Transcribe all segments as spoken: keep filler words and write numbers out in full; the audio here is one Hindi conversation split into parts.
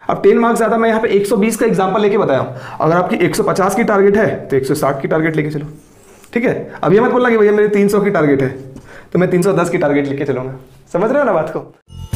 अब टेन मार्क्स ज्यादा मैं यहाँ पे एक सौ बीस का एग्जांपल लेके बताया हूँ। अगर आपकी एक सौ पचास की टारगेट है तो एक सौ साठ की टारगेट लेके चलो, ठीक है। अब ये मत बोलना कि भैया मेरी तीन सौ की टारगेट है तो मैं तीन सौ दस की टारगेट लेके चलूंगा। समझ रहे हो ना बात को?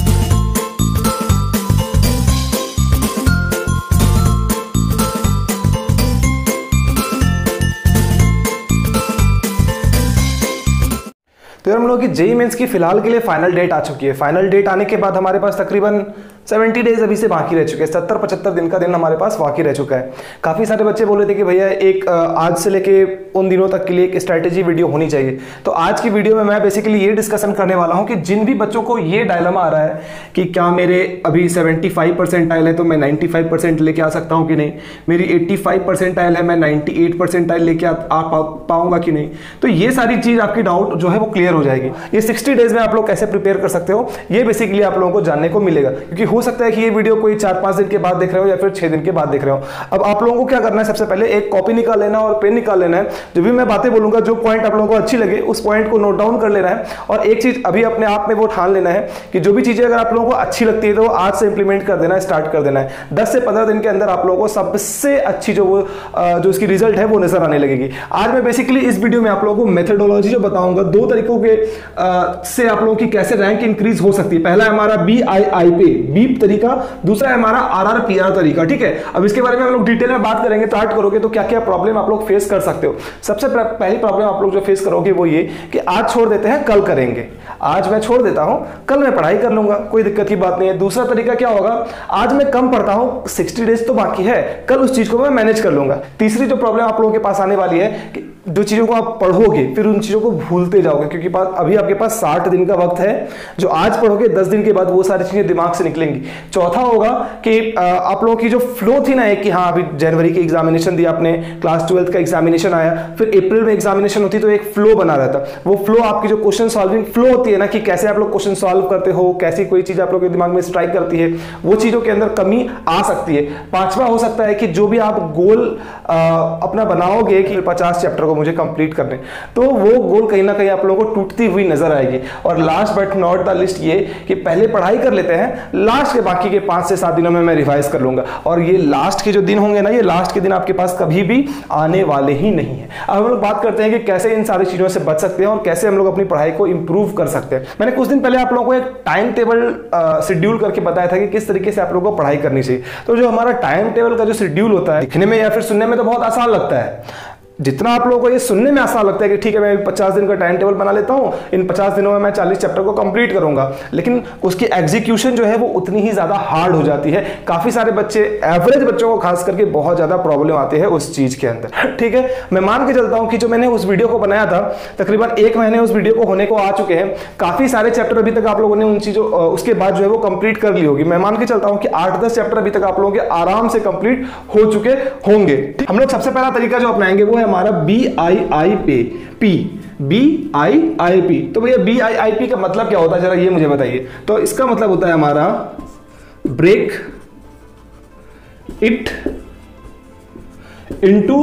तो हम लोग की जेईई मेंस की फिलहाल के लिए फाइनल डेट आ चुकी है। फाइनल डेट आने के बाद हमारे पास तकरीबन सत्तर डेज अभी से बाकी रह चुके हैं। सत्तर पचहत्तर दिन का दिन हमारे पास बाकी रह चुका है। काफ़ी सारे बच्चे बोल रहे थे कि भैया एक आज से लेके उन दिनों तक के लिए एक स्ट्रैटेजी वीडियो होनी चाहिए। तो आज की वीडियो में मैं बेसिकली ये डिस्कशन करने वाला हूँ कि जिन भी बच्चों को ये डायलेमा आ रहा है कि क्या मेरे अभी पचहत्तर परसेंटाइल है तो मैं पचानवे परसेंट लेके आ सकता हूँ कि नहीं, मेरी पचासी परसेंटाइल है मैं अट्ठानवे परसेंटाइल लेके आ, आ पा, पाऊंगा कि नहीं, तो ये सारी चीज़ आपकी डाउट जो है वो क्लियर हो जाएगी। ये साठ डेज में आप लोग कैसे प्रिपेयर कर सकते हो ये बेसिकली आप लोगों को जानने को मिलेगा। क्योंकि हो सकता है कि ये वीडियो कोई चार पांच दिन के बाद देख रहे हो या फिर छह दिन के बाद देख रहे हो। अब आप लोगों को क्या करना है, सबसे पहले एक कॉपी निकाल लेना और पेन निकाल लेना है। जो भी मैं बातें बोलूंगा, जो पॉइंट आप लोगों को अच्छी लगे उस पॉइंट को नोट डाउन कर लेना है। और एक चीज अभी अपने आप में वो ठान लेना है कि जो भी चीजें अगर आप लोगों को अच्छी लगती है तो वो आज से इंप्लीमेंट कर देना, स्टार्ट कर देना है। दस से पंद्रह दिन के अंदर आप लोगों को सबसे अच्छी जो वो जो इसकी रिजल्ट है वो नजर आने लगेगी। आज मैं बेसिकली इस वीडियो में आप लोगों को मेथडोलॉजी जो बताऊंगा, दो तरीकों के आ, से आप लोगों की कैसे रैंक इंक्रीज हो सकती है। पहला है हमारा बी आई आई पे बीप तरीका, दूसरा है हमारा आर आर पी आर तरीका, ठीक है। अब इसके बारे में हम लोग डिटेल में बात करेंगे। स्टार्ट करोगे तो क्या क्या प्रॉब्लम आप लोग फेस कर सकते हो। सबसे पहली प्रॉब्लम आप लोग जो फेस करोगे वो ये कि आज छोड़ देते हैं कल करेंगे। आज मैं छोड़ देता हूं, कल मैं पढ़ाई कर लूंगा, कोई दिक्कत की बात नहीं है। दूसरा तरीका क्या होगा, आज मैं कम पढ़ता हूं, साठ डेज तो बाकी है, कल उस चीज को मैं मैनेज कर लूंगा। तीसरी जो प्रॉब्लम आप लोगों के पास आने वाली है कि जो चीजों को आप पढ़ोगे फिर उन चीजों को भूलते जाओगे, क्योंकि अभी आपके पास साठ दिन का वक्त है। जो आज पढ़ोगे दस दिन के बाद वो सारी चीजें दिमाग से निकलेंगी। चौथा होगा कि आप लोगों की जो फ्लो थी ना एक कि हाँ अभी जनवरी की एग्जामिनेशन दिया आपने, क्लास ट्वेल्थ का एग्जामिनेशन आया, फिर अप्रैल में एग्जामिनेशन होती तो एक फ्लो बना रहता। वो फ्लो आपकी जो क्वेश्चन सॉल्विंग फ्लो होती है ना कि कैसे आप लोग क्वेश्चन सॉल्व करते हो, कैसी कोई चीज आप लोग के दिमाग में स्ट्राइक करती है, वो चीजों के अंदर कमी आ सकती है। पांचवा हो सकता है कि जो भी आप गोल आ, अपना बनाओगे कि पचास चैप्टर को मुझे कंप्लीट करने, तो वो गोल कहीं ना कहीं आप लोगों को टूटती हुई नजर आएगी। और last but not the least ये कि पहले पढ़ाई कर लेते हैं, लास्ट के बाकी के पांच से सात दिनों में मैं रिवाइज कर लूंगा। और ये लास्ट के जो दिन होंगे ना, ये लास्ट के दिन आपके पास कभी भी आने वाले ही नहीं है। अब हम लोग बात करते हैं कि कैसे इन सारी चीजों से बच सकते हैं और कैसे हम लोग अपनी पढ़ाई को इंप्रूव कर सकते हैं। मैंने कुछ दिन पहले आप लोगों को एक टाइम टेबल शेड्यूल करके बताया था कि किस तरीके से आप लोगों को पढ़ाई करनी चाहिए। तो जो हमारा टाइम टेबल का जो शेड्यूल होता है, दिखने में या फिर सुनने में तो बहुत आसान लगता है। जितना आप लोगों को ये सुनने में आसान लगता है कि ठीक है मैं पचास दिन का टाइम टेबल बना लेता हूँ, इन पचास दिनों में मैं चालीस चैप्टर को कंप्लीट करूंगा, लेकिन उसकी एग्जीक्यूशन जो है वो उतनी ही ज्यादा हार्ड हो जाती है। काफी सारे बच्चे, एवरेज बच्चों को खास करके बहुत ज्यादा प्रॉब्लम आती है उस चीज के अंदर, ठीक है। मैं मान के चलता हूं कि जो मैंने उस वीडियो को बनाया था, तकरीबन एक महीने उस वीडियो को होने को आ चुके हैं। काफी सारे चैप्टर अभी तक आप लोगों ने उन चीजों उसके बाद जो है वो कंप्लीट कर ली होगी। मैं मान के चलता हूं कि आठ दस चैप्टर अभी तक आप लोगों के आराम से कंप्लीट हो चुके होंगे। हम लोग सबसे पहला तरीका जो अपनाएंगे वो है हमारा बी आई आई पे P B I I P. तो भैया बी आई आई पी का मतलब क्या होता है, जरा ये मुझे बताइए। तो इसका मतलब होता है हमारा ब्रेक इट इनटू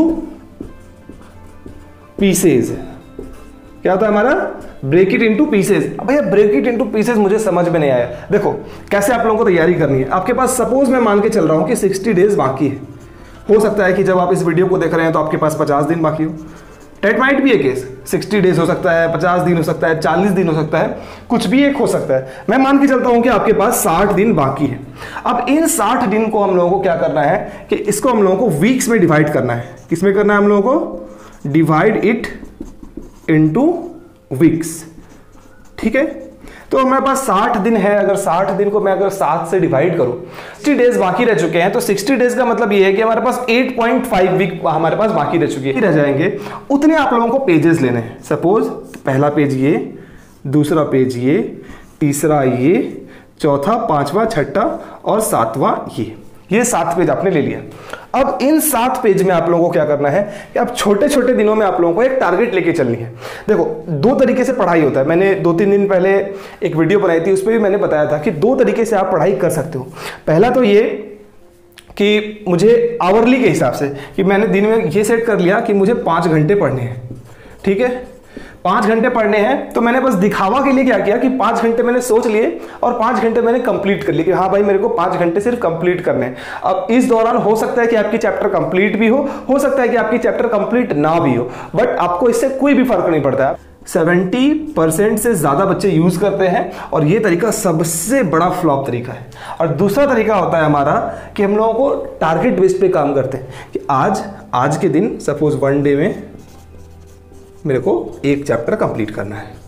पीसेस। क्या होता है हमारा ब्रेक इट इनटू पीसेस। अब भैया ब्रेक इट इनटू पीसेस मुझे समझ में नहीं आया। देखो कैसे आप लोगों को तैयारी करनी है। आपके पास सपोज मैं मान के चल रहा हूं कि साठ डेज बाकी है। हो सकता है कि जब आप इस वीडियो को देख रहे हैं तो आपके पास पचास दिन बाकी हो। डेट माइट भी है केस, साठ डेज हो सकता है, पचास दिन हो सकता है, चालीस दिन हो सकता है, कुछ भी एक हो सकता है। मैं मान के चलता हूं कि आपके पास साठ दिन बाकी है। अब इन साठ दिन को हम लोगों को क्या करना है कि इसको हम लोगों को वीक्स में डिवाइड करना है। किसमें करना है हम लोगों को? डिवाइड इट इनटू वीक्स, ठीक है। तो हमारे पास साठ दिन है, अगर साठ दिन को मैं अगर सात से डिवाइड करूं, साठ डेज बाकी रह चुके हैं, तो साठ डेज का मतलब ये है कि हमारे पास आठ पॉइंट पाँच वीक हमारे पास बाकी रह चुकी है, रह जाएंगे। उतने आप लोगों को पेजेस लेने हैं। सपोज पहला पेज ये, दूसरा पेज ये, तीसरा ये, चौथा, पांचवा, छठा और सातवां ये ये सात पेज आपने ले लिया। अब इन सात पेज में आप लोगों को क्या करना है कि आप छोटे छोटे दिनों में आप लोगों को एक टारगेट लेके चलनी है। देखो दो तरीके से पढ़ाई होता है। मैंने दो तीन दिन पहले एक वीडियो बनाई थी, उसमें भी मैंने बताया था कि दो तरीके से आप पढ़ाई कर सकते हो। पहला तो ये कि मुझे आवरली के हिसाब से कि मैंने दिन में ये सेट कर लिया कि मुझे पाँच घंटे पढ़ने हैं, ठीक है। पाँच घंटे पढ़ने हैं, तो मैंने बस दिखावा के लिए क्या किया कि पाँच घंटे मैंने सोच लिए और पाँच घंटे मैंने कंप्लीट कर लिए कि हाँ भाई मेरे को पाँच घंटे सिर्फ कंप्लीट करने हैं। अब इस दौरान हो सकता है कि आपकी चैप्टर कंप्लीट भी हो हो सकता है कि आपकी चैप्टर कंप्लीट ना भी हो, बट आपको इससे कोई भी फर्क नहीं पड़ता है। सेवेंटी परसेंट से ज़्यादा बच्चे यूज़ करते हैं और ये तरीका सबसे बड़ा फ्लॉप तरीका है। और दूसरा तरीका होता है हमारा कि हम लोगों को टारगेट बेस पे काम करते हैं कि आज आज के दिन सपोज वन डे में मेरे को एक चैप्टर कंप्लीट करना है,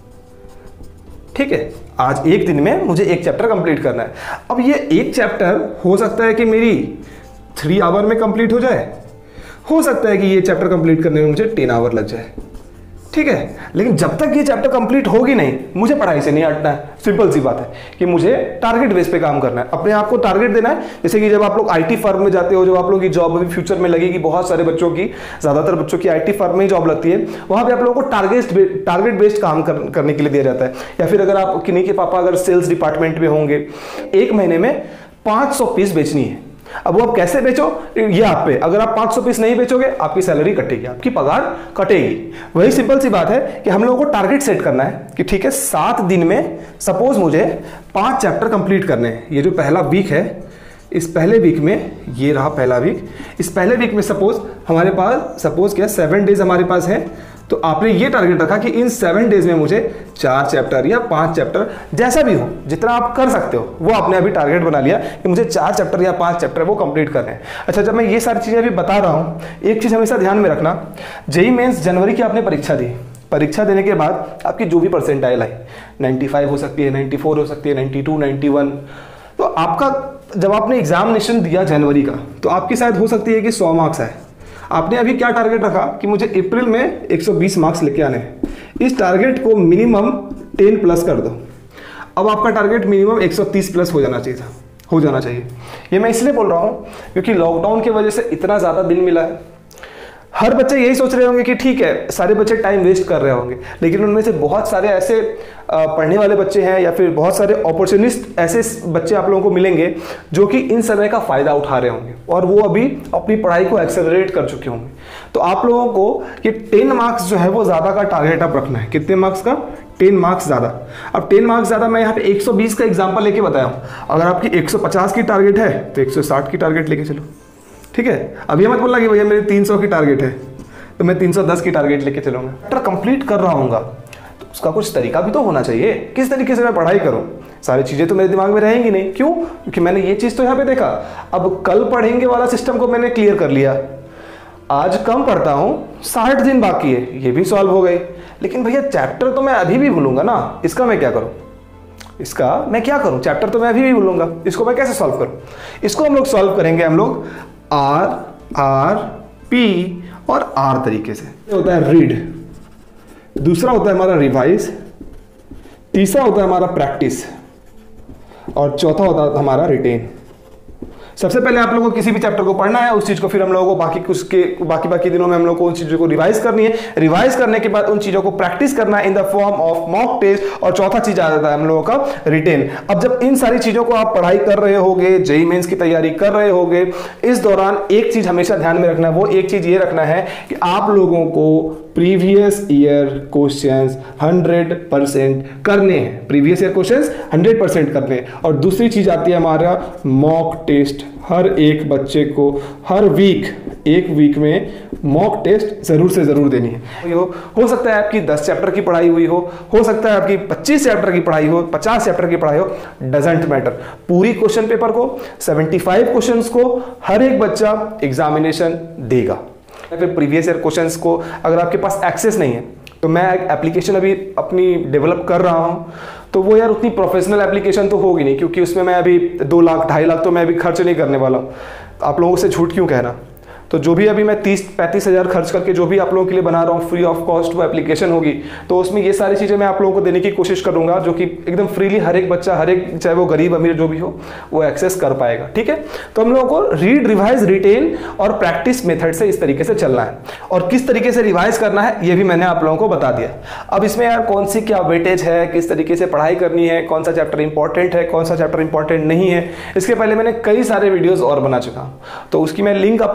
ठीक है, आज एक दिन में मुझे एक चैप्टर कंप्लीट करना है। अब ये एक चैप्टर हो सकता है कि मेरी थ्री आवर में कंप्लीट हो जाए, हो सकता है कि ये चैप्टर कंप्लीट करने में मुझे टेन आवर लग जाए, ठीक है, लेकिन जब तक ये चैप्टर कंप्लीट होगी नहीं मुझे पढ़ाई से नहीं हटना है। सिंपल सी बात है कि मुझे टारगेट बेस पे काम करना है, अपने आप को टारगेट देना है। जैसे कि जब आप लोग आईटी फर्म में जाते हो, जब आप लोगों की जॉब अभी फ्यूचर में लगेगी, बहुत सारे बच्चों की, ज्यादातर बच्चों की आईटी फर्म में ही जॉब लगती है, वहां पे आप लोगों को टारगेट टारगेट बेस्ड काम कर, करने के लिए दिया जाता है। या फिर अगर आप किन्हीं के पापा अगर सेल्स डिपार्टमेंट में होंगे, एक महीने में पाँच सौ पीस बेचनी है। अब वो आप कैसे बेचो ये आप पे, अगर आप पाँच सौ पीस नहीं बेचोगे आपकी सैलरी कटेगी, आपकी पगार कटेगी। वही सिंपल सी बात है कि हम लोगों को टारगेट सेट करना है कि ठीक है सात दिन में सपोज मुझे पांच चैप्टर कंप्लीट करने हैं। ये जो पहला वीक है, इस पहले वीक में, ये रहा पहला वीक, इस पहले वीक में सपोज हमारे पास सपोज क्या सेवन डेज हमारे पास है, तो आपने ये टारगेट रखा कि इन सेवन डेज में मुझे चार चैप्टर या पांच चैप्टर, जैसा भी हो, जितना आप कर सकते हो, वो आपने अभी टारगेट बना लिया कि मुझे चार चैप्टर या पांच चैप्टर वो कंप्लीट करने हैं। अच्छा, जब मैं ये सारी चीजें अभी बता रहा हूँ, एक चीज हमेशा ध्यान में रखना, जेईई मेंस जनवरी की आपने परीक्षा दी, परीक्षा देने के बाद आपकी जो भी परसेंटाइल आई, नाइन्टी फाइव हो सकती है, नाइन्टी फोर हो सकती है, नाइन्टी टू, नाइन्टी वन, तो आपका जब आपने एग्जामिनेशन दिया जनवरी का, तो आपकी शायद हो सकती है कि सौ मार्क्स आए। आपने अभी क्या टारगेट रखा कि मुझे अप्रैल में एक सौ बीस मार्क्स लेके आने हैं, इस टारगेट को मिनिमम टेन प्लस कर दो। अब आपका टारगेट मिनिमम एक सौ तीस प्लस हो जाना चाहिए था, हो जाना चाहिए। ये मैं इसलिए बोल रहा हूँ क्योंकि लॉकडाउन की वजह से इतना ज़्यादा दिन मिला है। हर बच्चे यही सोच रहे होंगे कि ठीक है सारे बच्चे टाइम वेस्ट कर रहे होंगे, लेकिन उनमें से बहुत सारे ऐसे पढ़ने वाले बच्चे हैं या फिर बहुत सारे अपॉर्चुनिस्ट ऐसे बच्चे आप लोगों को मिलेंगे जो कि इन समय का फायदा उठा रहे होंगे और वो अभी अपनी पढ़ाई को एक्सेलरेट कर चुके होंगे। तो आप लोगों को ये टेन मार्क्स जो है वो ज़्यादा का टारगेट आप रखना है। कितने मार्क्स का? टेन मार्क्स ज़्यादा। अब टेन मार्क्स ज़्यादा मैं यहाँ पे एक सौ बीस का एग्जाम्पल लेके बताया हूँ। अगर आपकी एक सौ पचास की टारगेट है तो एक सौ साठ की टारगेट लेके चलो, ठीक है। अब ये मत बोलना कि भैया मेरी तीन सौ की टारगेट है तो मैं तीन सौ दस की टारगेट लेके चलूंगा। चैप्टर कंप्लीट कर रहा हूँगा तो उसका कुछ तरीका भी तो होना चाहिए, किस तरीके से मैं पढ़ाई करूँ। सारी चीज़ें तो मेरे दिमाग में रहेंगी नहीं, क्यों? क्योंकि मैंने ये चीज़ तो यहाँ पे देखा। अब कल पढ़ेंगे वाला सिस्टम को मैंने क्लियर कर लिया, आज कम पढ़ता हूँ, साठ दिन बाकी है, ये भी सॉल्व हो गई। लेकिन भैया चैप्टर तो मैं अभी भी भूलूंगा ना, इसका मैं क्या करूँ? इसका मैं क्या करूँ? चैप्टर तो मैं अभी भी भूलूंगा, इसको मैं कैसे सॉल्व करूँ? इसको हम लोग सॉल्व करेंगे हम लोग आर आर पी और आर तरीके से। होता है रीड, दूसरा होता है हमारा रिवाइज, तीसरा होता है हमारा प्रैक्टिस और चौथा होता है हमारा रिटेन। सबसे पहले आप लोगों को किसी भी चैप्टर को पढ़ना है, उस चीज को फिर हम लोगों को बाकी कुछ के बाकी बाकी दिनों में हम लोग को उन चीजों को रिवाइज करनी है। रिवाइज करने के बाद उन चीजों को प्रैक्टिस करना है in the form of mock test. और चौथा चीज आ जाता है हम लोगों का रिटेन। अब जब इन सारी चीजों को आप पढ़ाई कर रहे होगे, जेईई मेंस की तैयारी कर रहे होगे, इस दौरान एक चीज हमेशा ध्यान में रखना है, वो एक चीज ये रखना है कि आप लोगों को previous year questions hundred percent करने हैं। Previous year questions hundred percent करने हैं। और दूसरी चीज आती है हमारा मॉक टेस्ट। हर एक बच्चे को हर वीक एक वीक में मॉक टेस्ट जरूर से जरूर देनी है। हो, हो सकता है आपकी दस चैप्टर की पढ़ाई हुई हो हो सकता है आपकी पच्चीस चैप्टर की पढ़ाई हो, पचास चैप्टर की पढ़ाई हो, डजंट मैटर। पूरी क्वेश्चन पेपर को, पचहत्तर क्वेश्चंस को हर एक बच्चा एग्जामिनेशन देगा। फिर प्रीवियस ईयर क्वेश्चंस को अगर आपके पास एक्सेस नहीं है तो मैं एक एप्लीकेशन अभी अपनी डेवलप कर रहा हूँ, तो वो यार उतनी प्रोफेशनल एप्लीकेशन तो होगी नहीं, क्योंकि उसमें मैं अभी दो लाख ढाई लाख तो मैं अभी खर्च नहीं करने वाला हूँ। आप लोगों से झूठ क्यों कहना। तो जो भी अभी मैं तीस पैंतीस हज़ार खर्च करके जो भी आप लोगों के लिए बना रहा हूँ फ्री ऑफ कॉस्ट वो एप्लीकेशन होगी, तो उसमें ये सारी चीज़ें मैं आप लोगों को देने की कोशिश करूँगा जो कि एकदम फ्रीली हर एक बच्चा, हर एक चाहे वो गरीब अमीर जो भी हो, वो एक्सेस कर पाएगा। ठीक है, तो हम लोगों को रीड, रिवाइज, रिटेन और प्रैक्टिस मेथड से इस तरीके से चलना है। और किस तरीके से रिवाइज करना है ये भी मैंने आप लोगों को बता दिया। अब इसमें यार कौन सी क्या वेटेज है, किस तरीके से पढ़ाई करनी है, कौन सा चैप्टर इंपॉर्टेंट है, कौन सा चैप्टर इंपॉर्टेंट नहीं है, इसके पहले मैंने कई सारे वीडियोज़ और बना चुका हूँ, तो उसकी मैं लिंक आप लोगों को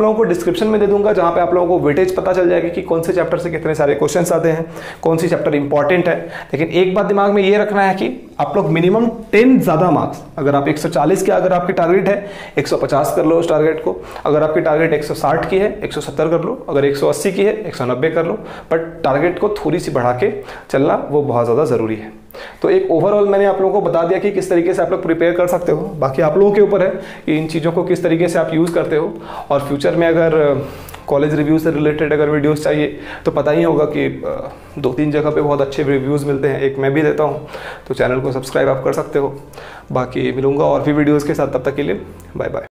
डिस्क्रिप्शन में दे दूंगा, जहाँ पे आप लोगों को वेटेज पता चल जाएगी कि कौन से चैप्टर से कितने सारे क्वेश्चंस आते हैं, कौन सी चैप्टर इंपॉर्टेंट है। लेकिन एक बात दिमाग में ये रखना है कि आप लोग मिनिमम टेन ज़्यादा मार्क्स, अगर आप एक सौ चालीस के अगर आपकी टारगेट है, एक सौ पचास कर लो उस टारगेट को। अगर आपकी टारगेट एक सौ साठ की है, एक सौ सत्तर कर लो। अगर एक सौ अस्सी की है, एक सौ नब्बे कर लो। बट टारगेट को थोड़ी सी बढ़ा के चलना वो बहुत ज़्यादा ज़रूरी है। तो एक ओवरऑल मैंने आप लोगों को बता दिया कि किस तरीके से आप लोग प्रिपेयर कर सकते हो। बाकी आप लोगों के ऊपर है कि इन चीज़ों को किस तरीके से आप यूज़ करते हो। और फ्यूचर में अगर कॉलेज रिव्यू से रिलेटेड अगर वीडियोस चाहिए तो पता ही होगा कि दो तीन जगह पे बहुत अच्छे रिव्यूज़ मिलते हैं, एक मैं भी देता हूँ, तो चैनल को सब्सक्राइब आप कर सकते हो। बाकी मिलूंगा और भी वीडियोज़ के साथ, तब तक के लिए बाय बाय।